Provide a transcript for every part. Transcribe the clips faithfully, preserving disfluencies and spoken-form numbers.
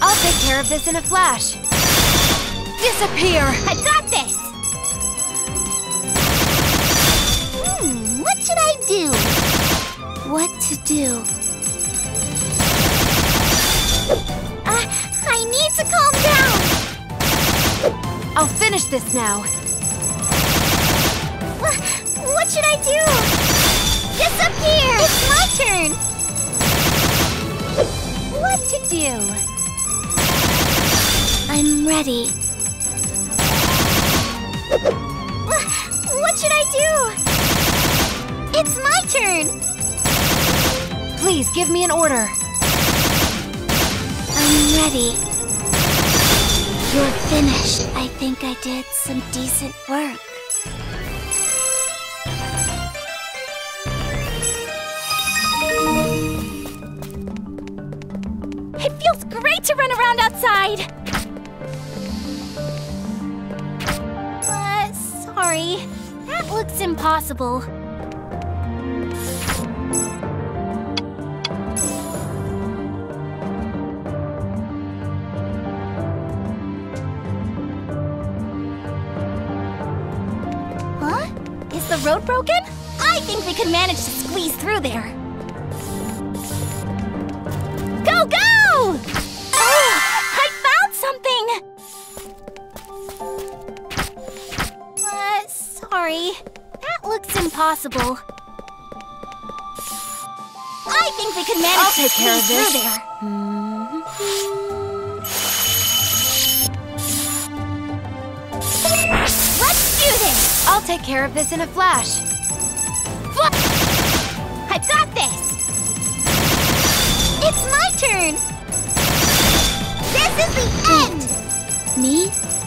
I'll take care of this in a flash. Disappear! I got this! Hmm, what should I do? What to do? Uh, I need to calm down! I'll finish this now. What, what should I do? Disappear! It's my turn! What to do? I'm ready. What, what should I do? It's my turn! Please, give me an order. I'm ready. You're finished. I think I did some decent work. It feels great to run around outside! Uh, sorry. That looks impossible. Huh? Is the road broken? I think we could manage to squeeze through there. Go, go! Oh, I found something! Uh, sorry. That looks impossible. I think we can manage I'll to take care of squeeze this. through there. Let's do this! I'll take care of this in a flash. I've got this! It's my turn! This is the end! Me?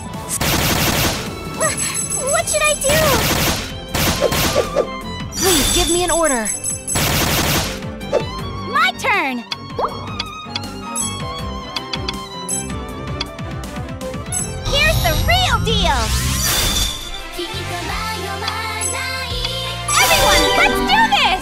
Wh- What should I do? Please, give me an order. My turn! Here's the real deal! Everyone, let's do this!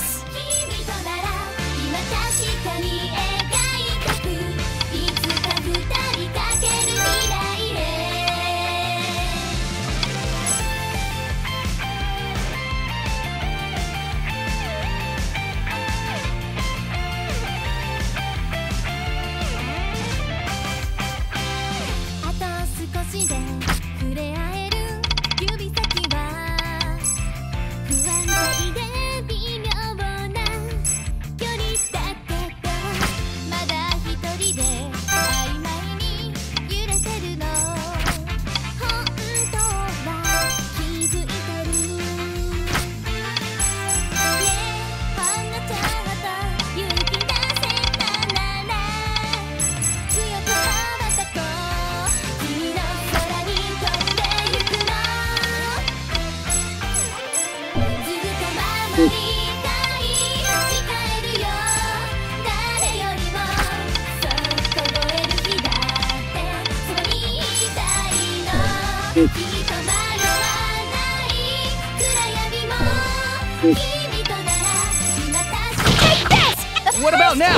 What about now?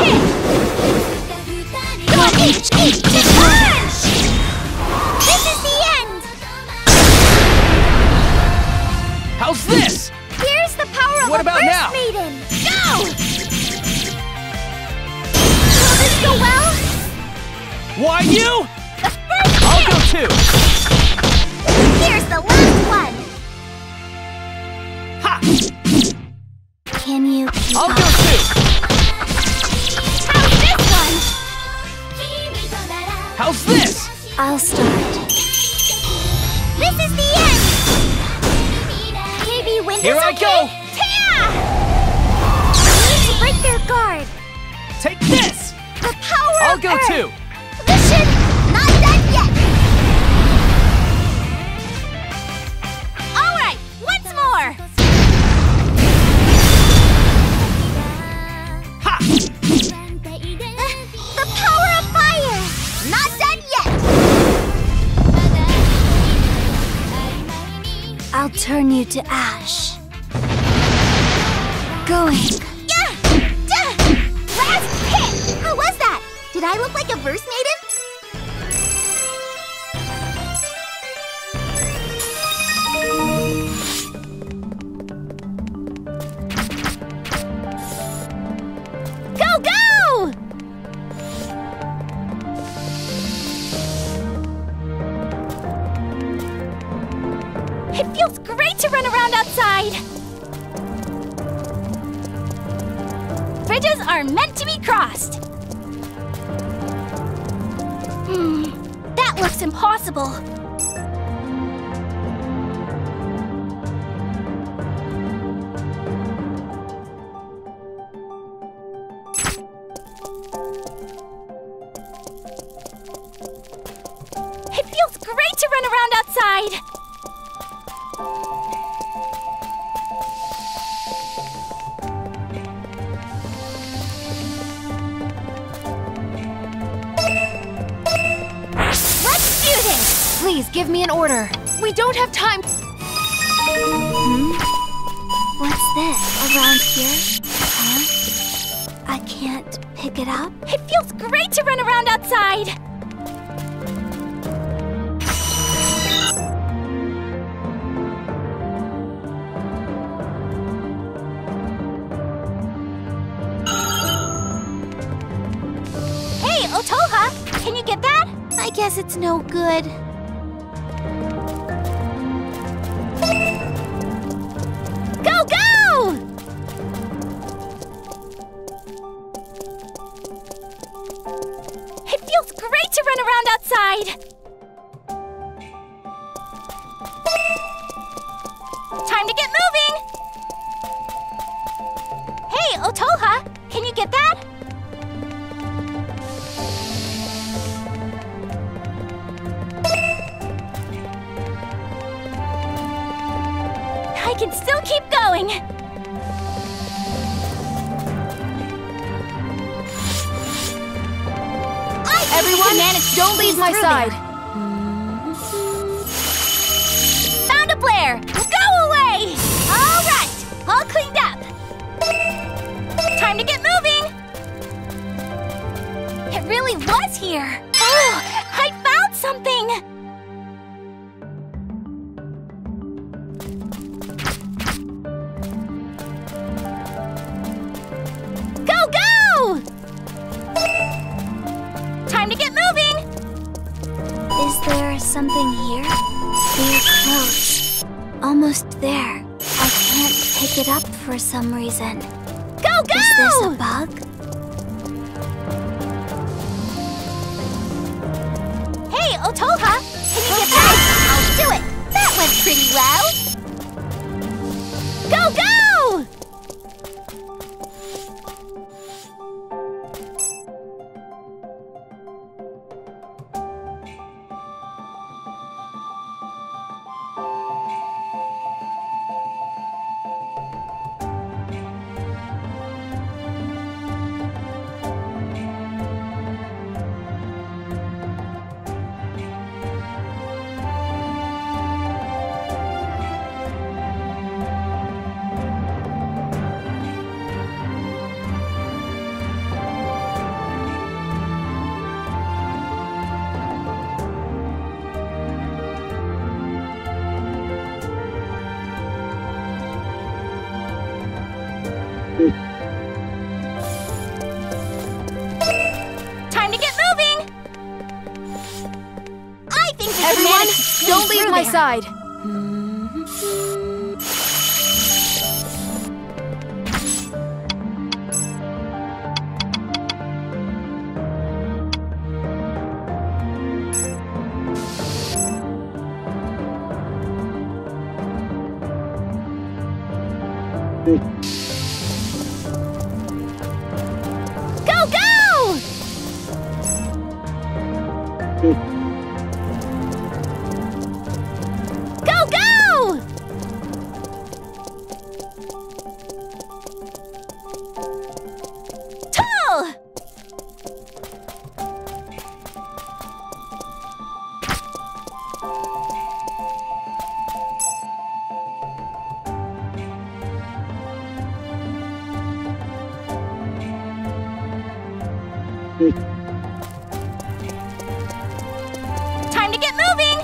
This is the end! How's this? Here's the power of What a about first now? maiden! Go! Will this go well? Why you? The first I'll hit! go too. Here's the last one! Ha! Can you keep I'll up? go too. How's this one? How's this? I'll start. This is the end! Maybe Winter's Here I okay? go! Tia! We need to break their guard. Take this! The power I'll of go Earth. too. Mission not done yet! Alright, once more! Ha! The power of fire! Not done yet! I'll turn you to ash. Going. Yeah! Duh! Last hit! How was that? Did I look like a verse maiden? feels great to run around outside! Bridges are meant to be crossed! Hmm, that looks impossible. It feels great to run around outside! Please, give me an order. We don't have time. Hmm? What's this? Around here? Huh? I can't pick it up? It feels great to run around outside! Hey, Otoha! Can you get that? I guess it's no good. Go, go! It feels great to run around outside. Time to get moving! Hey, Otoha! Can you get that? I can still keep going! I Everyone, manage don't leave my side! Found a Blair! Go away! Alright, all cleaned up! Time to get moving! It really was here! Oh, I found something! Go, go! Time to get moving! Is there something here? We're close. Almost there. I can't pick it up for some reason. Go, go! Is this a bug? Hey, Otoha! Can you get that? I'll do it! That went pretty well! Go, go! Time to get moving! I think we can Everyone, manage to squeeze don't leave through my there. side! Go, go! Go, go! Tull! Time to get moving!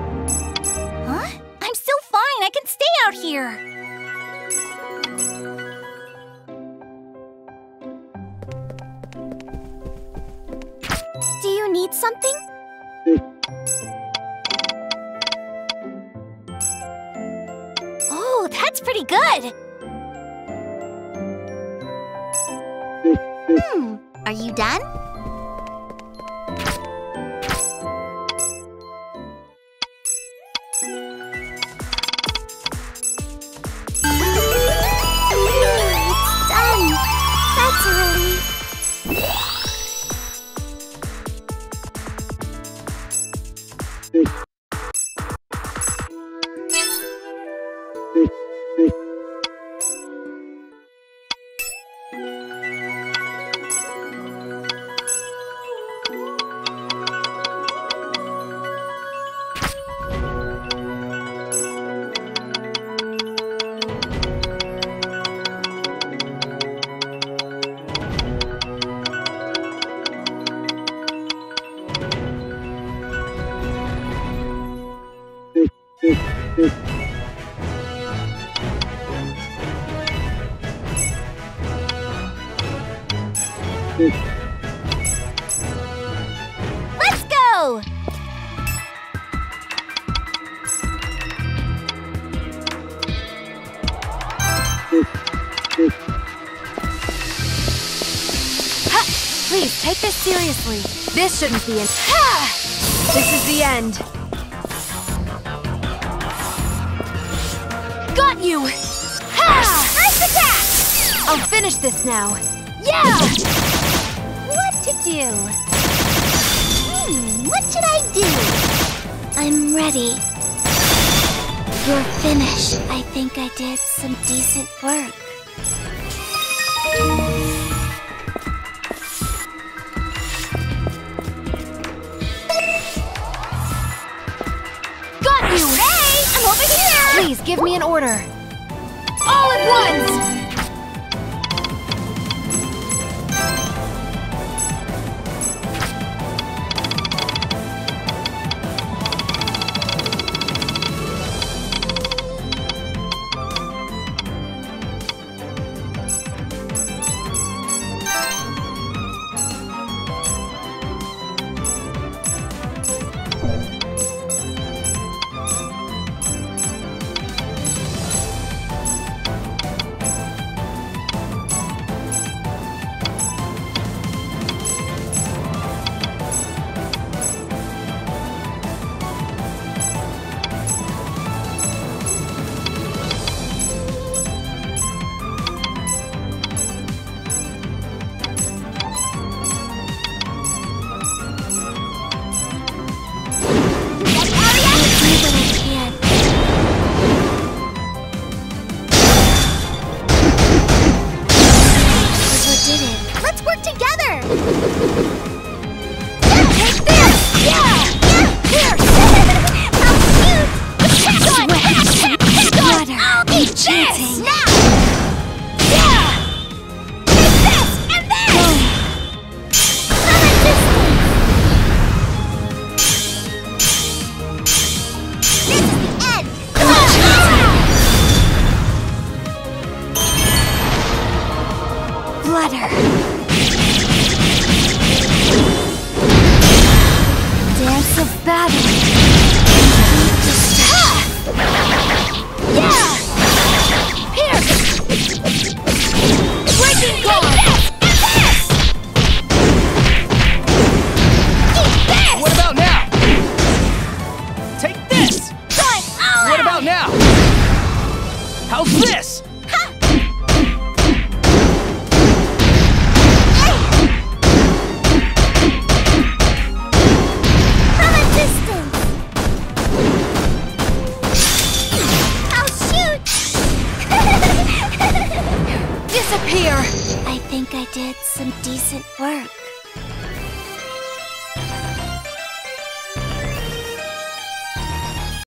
Huh? I'm still fine. I can stay out here. something? Oh, that's pretty good! Hmm, are you done? It's done! That's a relief. Let's go! Ha! Please, take this seriously. This shouldn't be an... Ha! This is the end. Got you! Ha! Nice attack! I'll finish this now. Yeah! What to do? Hmm, what should I do? I'm ready. You're finished. I think I did some decent work. Got you! Hey, I'm over here! Please, give me an order. All at once! Flutter. Dance of battle. Yeah! Here! Breaking guard! What about now? Take this! What about now? How's this? Disappear! I think I did some decent work.